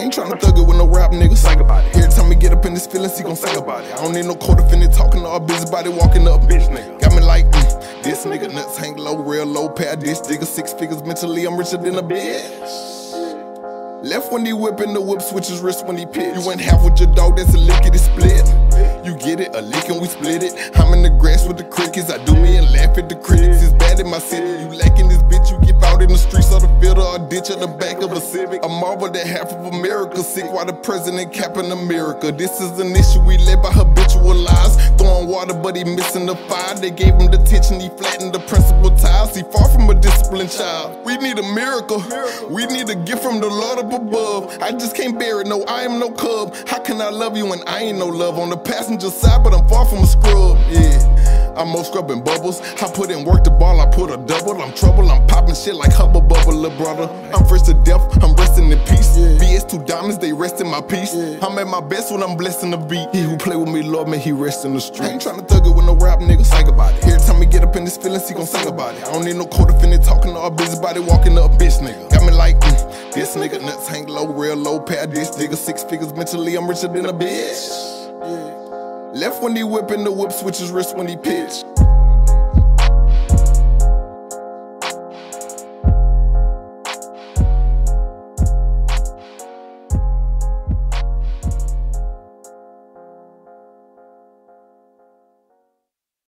ain't tryna thug it with no rap niggas. Think about it. Every time he get up in his feelings, he gon' think about it. I don't need no co-defendant talking to a busybody walking up. Bitch nigga got me like, this nigga nuts hang low, real low, pay a dish digger, 6 figures mentally, I'm richer than a bitch. Left when he whipping the whip, switch his wrist when he pitch. You went half with your dog, that's a lickety split. You get it, a lick and we split it. I'm in the grass with the crickets, I do me and laugh at the critics. It's bad in my city, you lacking this bitch, you get out in the streets of the field or a ditch at the back of a Civic. I marvel that half of America sick while the president capping America. This is an issue we led by habitual lies. Throwing water but he missing the fire. They gave him the tension, he flattened the principal ties. He far from a disciplined child. We need a miracle, we need a gift from the Lord above. I just can't bear it, no, I am no cub. How can I love you when I ain't no love? On the passenger side, but I'm far from a scrub, yeah. I'm more scrubbing bubbles. I put in work the ball, I put a double. I'm trouble, I'm popping shit like Hubba Bubba, little brother. I'm fresh to death, I'm resting in peace. BS 2 diamonds, they rest in my peace. I'm at my best when I'm blessing the beat. He who play with me, Lord, may he rest in the street. I ain't tryna thug it with no rap niggas. Think about it. Every time he get up in his feelings, he gon' think about it. I don't need no co-defendant talking to a busybody walking up. Bitch nigga got me like, this nigga nuts hang low, real low, pay a dish digger, 6 figures mentally, I'm richer than a bitch. Left when he whipping the whip, switch his wrist when he pitch.